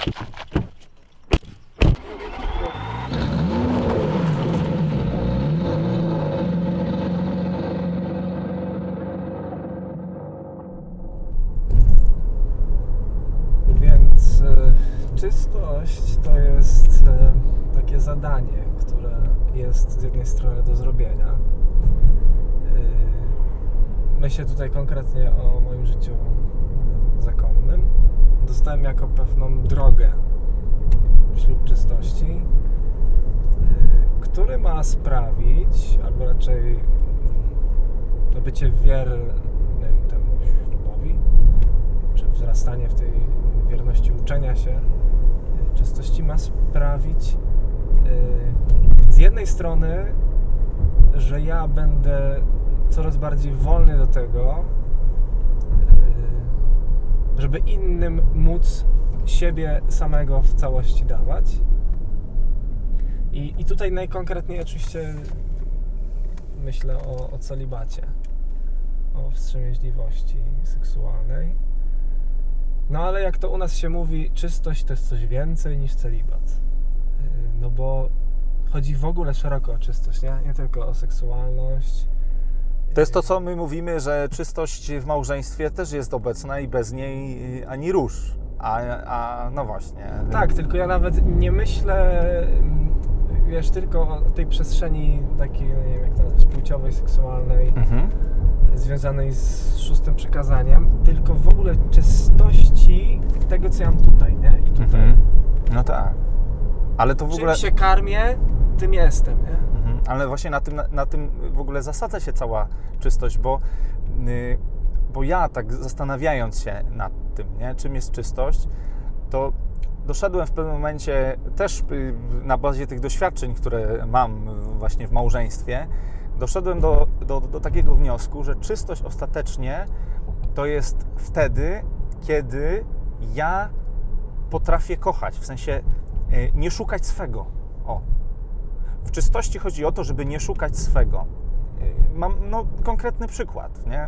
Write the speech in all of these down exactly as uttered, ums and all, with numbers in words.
Więc y, czystość to jest y, takie zadanie, które jest z jednej strony do zrobienia. Y, myślę tutaj konkretnie o moim życiu zakonnym. Dostałem jako pewną drogę ślub czystości, y, który ma sprawić, albo raczej to bycie wiernym temu ślubowi, czy wzrastanie w tej wierności uczenia się czystości ma sprawić yy, z jednej strony, że ja będę coraz bardziej wolny do tego, yy, żeby innym móc siebie samego w całości dawać. I, i tutaj najkonkretniej oczywiście myślę o, o celibacie, o wstrzemięźliwości seksualnej. No ale jak to u nas się mówi, czystość to jest coś więcej niż celibat. No bo chodzi w ogóle szeroko o czystość, nie? Nie tylko o seksualność. To jest to, co my mówimy, że czystość w małżeństwie też jest obecna i bez niej ani rusz. A, a no właśnie. Tak, tylko ja nawet nie myślę, wiesz, tylko o tej przestrzeni takiej, nie wiem jak to nazwać, płciowej, seksualnej, mhm. związanej z szóstym przykazaniem, tylko w ogóle czystości tego, co ja mam tutaj, nie? I tutaj. Mhm. No tak. Ale to w ogóle... Czym się karmię, tym jestem, nie? Mhm. Ale właśnie na tym, na, na tym w ogóle zasadza się cała czystość, bo, yy, bo ja tak zastanawiając się nad tym, nie? Czym jest czystość, to doszedłem w pewnym momencie też yy, na bazie tych doświadczeń, które mam właśnie w małżeństwie, doszedłem do, do, do takiego wniosku, że czystość ostatecznie to jest wtedy, kiedy ja potrafię kochać, w sensie yy, nie szukać swego. O. W czystości chodzi o to, żeby nie szukać swego. Yy, mam no, konkretny przykład, nie?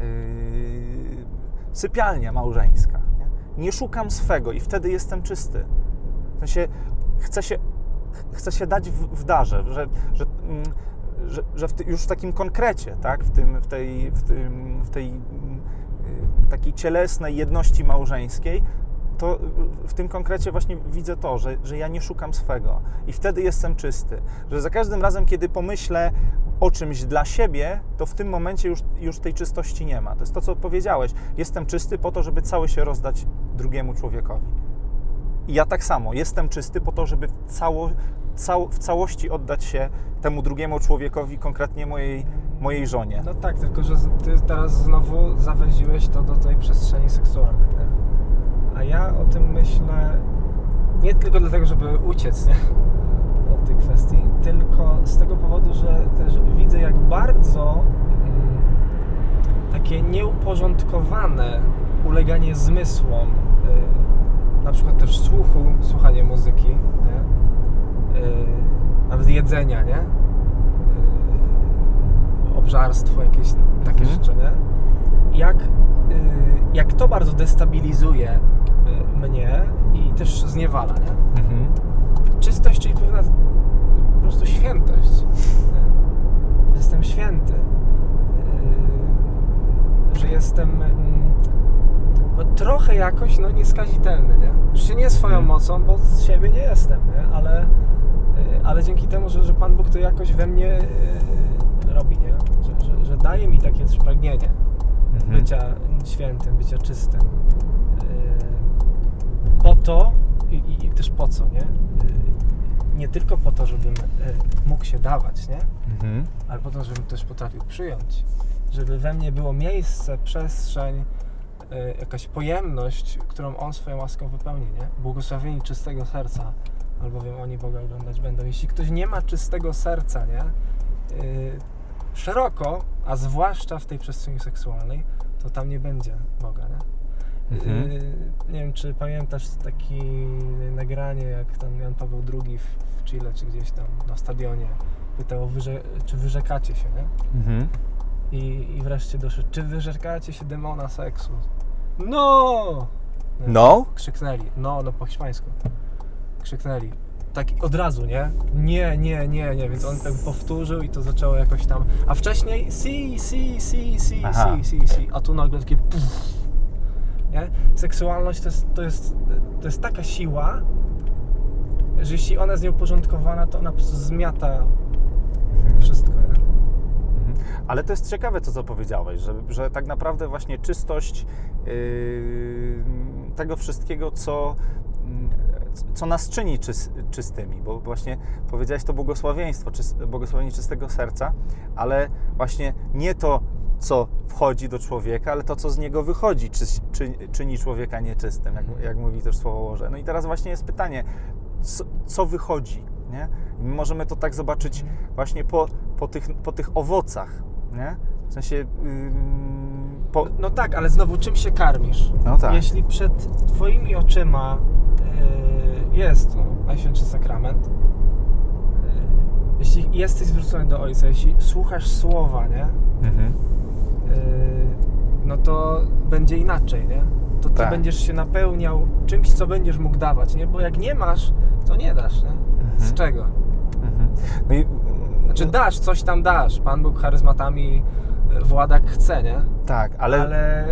Yy, sypialnia małżeńska. Nie? nie szukam swego i wtedy jestem czysty. W sensie chcę się, chcę się dać w, w darze, że, że mm, że, że w ty, już w takim konkrecie, tak, w, tym, w tej, w tym, w tej yy, takiej cielesnej jedności małżeńskiej, to w tym konkrecie właśnie widzę to, że, że ja nie szukam swego i wtedy jestem czysty. Że za każdym razem, kiedy pomyślę o czymś dla siebie, to w tym momencie już, już tej czystości nie ma. To jest to, co powiedziałeś. Jestem czysty po to, żeby cały się rozdać drugiemu człowiekowi. I ja tak samo. Jestem czysty po to, żeby cało, cał, w całości oddać się temu drugiemu człowiekowi, konkretnie mojej, mojej żonie. No tak, tylko że ty teraz znowu zawęziłeś to do tej przestrzeni seksualnej, nie? A ja o tym myślę nie tylko dlatego, żeby uciec, nie? Od tej kwestii, tylko z tego powodu, że też widzę, jak bardzo mm, takie nieuporządkowane uleganie zmysłom, y, na przykład też słuchu, słuchanie muzyki, nie? Y, nawet jedzenia, nie? Y, obżarstwo, jakieś takie mhm. rzeczy, nie? Jak, y, jak to bardzo destabilizuje mnie i też zniewala, nie? Mhm. Czystość, czyli pewna po prostu świętość. Nie? Jestem święty. Yy, że jestem no, trochę jakoś no, nieskazitelny, nie? Oczywiście nie swoją mhm. mocą, bo z siebie nie jestem, nie? Ale, yy, ale dzięki temu, że, że Pan Bóg to jakoś we mnie yy, robi, nie? Że, że, że daje mi takie też pragnienie mhm. bycia świętym, bycia czystym. Po to i, i też po co, nie? Nie tylko po to, żebym mógł się dawać, nie? Mhm. Ale po to, żebym też potrafił przyjąć. Żeby we mnie było miejsce, przestrzeń, jakaś pojemność, którą On swoją łaską wypełni, nie? Błogosławieni czystego serca, albowiem oni Boga oglądać będą. Jeśli ktoś nie ma czystego serca, nie? Szeroko, a zwłaszcza w tej przestrzeni seksualnej, to tam nie będzie Boga, nie? Mhm. Yy, nie wiem, czy pamiętasz takie nagranie, jak tam Jan Paweł drugi w, w Chile, czy gdzieś tam na stadionie pytał, wyrze- czy wyrzekacie się, nie? Mhm. I, I wreszcie doszedł, czy wyrzekacie się demona seksu? No! Nie? No? Krzyknęli. No, no po hiszpańsku. Krzyknęli. Tak od razu, nie? Nie, nie, nie, nie, więc on tak powtórzył i to zaczęło jakoś tam... A wcześniej si, si, si, si, Aha. si, si, si, a tu nagle takie puf, nie? Seksualność to jest, to jest, to jest taka siła, że jeśli ona jest nieuporządkowana, to ona po prostu zmiata wszystko, nie? Ale to jest ciekawe to, co powiedziałeś, że, że tak naprawdę właśnie czystość yy, tego wszystkiego, co, co nas czyni czys, czystymi, bo właśnie powiedziałeś to błogosławieństwo, czys, błogosławienie czystego serca, ale właśnie nie to, co wchodzi do człowieka, ale to, co z niego wychodzi, czy, czy, czyni człowieka nieczystym, jak, jak mówi też Słowo Boże. No i teraz właśnie jest pytanie, co, co wychodzi, nie? I my możemy to tak zobaczyć właśnie po, po, tych, po tych owocach, nie? W sensie... Yy, po... no, no tak, ale znowu czym się karmisz? No tak. Jeśli przed twoimi oczyma yy, jest no, Najświętszy Sakrament, yy, jeśli jesteś zwrócony do Ojca, jeśli słuchasz Słowa, nie? Mhm. Yy, no to będzie inaczej, nie? To ty Tak. będziesz się napełniał czymś, co będziesz mógł dawać, nie? Bo jak nie masz, to nie dasz, nie? Z Mhm. czego? Mhm. No i... Znaczy dasz, coś tam dasz. Pan Bóg charyzmatami włada jak chce, nie? Tak, ale... Ale,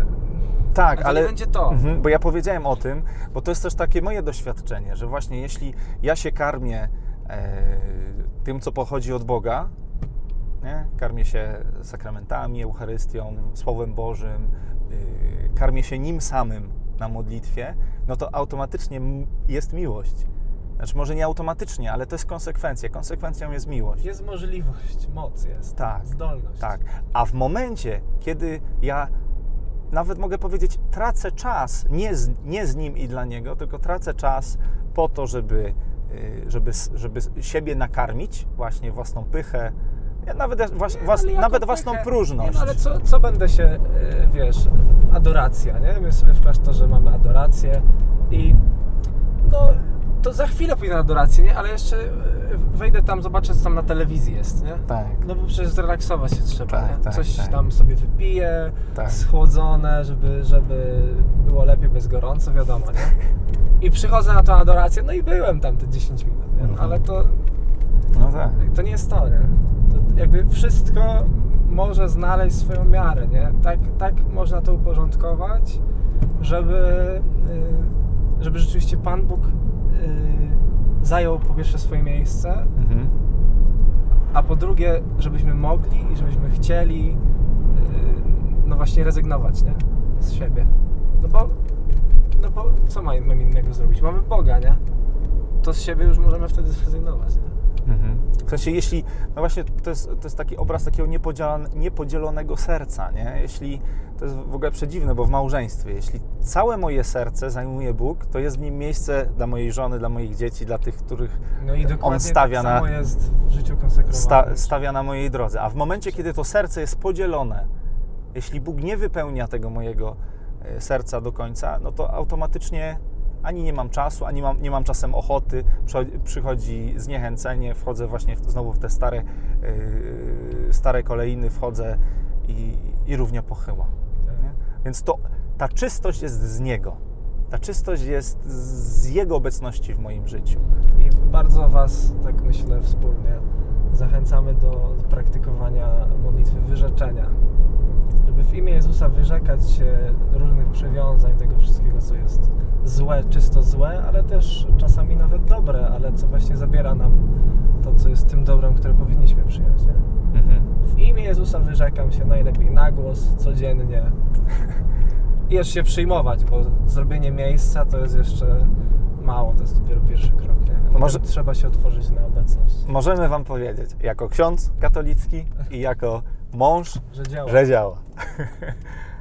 Tak, ale to ale nie będzie to. Mhm, bo ja powiedziałem o tym, bo to jest też takie moje doświadczenie, że właśnie jeśli ja się karmię e, tym, co pochodzi od Boga, nie? Karmię się sakramentami, Eucharystią, Słowem Bożym, e, karmię się Nim samym na modlitwie, no to automatycznie m- jest miłość. Znaczy może nie automatycznie, ale to jest konsekwencja. Konsekwencją jest miłość. Jest możliwość, moc jest, Tak, zdolność. Tak. A w momencie, kiedy ja nawet mogę powiedzieć, tracę czas, nie z, nie z nim i dla niego, tylko tracę czas po to, żeby, żeby, żeby siebie nakarmić, właśnie własną pychę, nawet, was, Nie, was, ale jako nawet pychę- własną Nie, próżność. no ale co, co będę się, e, wiesz, adoracja, nie? My sobie w klasztorze mamy adorację i no to za chwilę pójdę na adorację, nie? Ale jeszcze e, wejdę tam, zobaczę, co tam na telewizji jest, nie? Tak. No bo przecież zrelaksować się trzeba, Tak, nie? tak, Coś tak. tam sobie wypiję, Tak. schłodzone, żeby, żeby było lepiej bez gorąco, wiadomo, nie? I przychodzę na tą adorację, no i byłem tam te dziesięć minut, nie? Mhm. Ale to, No tak. to nie jest to, nie? To jakby wszystko może znaleźć swoją miarę, nie? Tak, tak można to uporządkować, żeby, y, żeby rzeczywiście Pan Bóg y, zajął po pierwsze swoje miejsce, Mhm. a po drugie, żebyśmy mogli i żebyśmy chcieli yy, no właśnie rezygnować, nie? Z siebie. No bo, no bo co mamy innego zrobić? Mamy Boga, nie? To z siebie już możemy wtedy zrezygnować, nie? Mhm. W sensie, jeśli, no właśnie to jest, to jest taki obraz takiego niepodzielone, niepodzielonego serca, nie? Jeśli, to jest w ogóle przedziwne, bo w małżeństwie, jeśli całe moje serce zajmuje Bóg, to jest w nim miejsce dla mojej żony, dla moich dzieci, dla tych, których No i dokładnie On stawia tak samo na, jest w życiu konsekrowanym. sta, stawia na mojej drodze. A w momencie, kiedy to serce jest podzielone, jeśli Bóg nie wypełnia tego mojego e, serca do końca, no to automatycznie ani nie mam czasu, ani mam, nie mam czasem ochoty, przychodzi, przychodzi zniechęcenie, wchodzę właśnie w, znowu w te stare, yy, stare kolejny, wchodzę i, i równia pochyła. Tak. Nie? Więc to, ta czystość jest z Niego. Ta czystość jest z Jego obecności w moim życiu. I bardzo Was, tak myślę, wspólnie zachęcamy do, do praktykowania modlitwy wyrzeczenia. Żeby w imię Jezusa wyrzekać się różnych przywiązań, tego wszystkiego, co jest złe, czysto złe, ale też czasami nawet dobre, ale co właśnie zabiera nam to, co jest tym dobrem, które powinniśmy przyjąć. Nie? Mhm. W imię Jezusa wyrzekam się najlepiej na głos, codziennie. I jeszcze się przyjmować, bo zrobienie miejsca to jest jeszcze mało, to jest dopiero pierwszy krok. Nie? Potem Może- trzeba się otworzyć na obecność, Możemy Wam powiedzieć, jako ksiądz katolicki i jako mąż, że działa. że działa.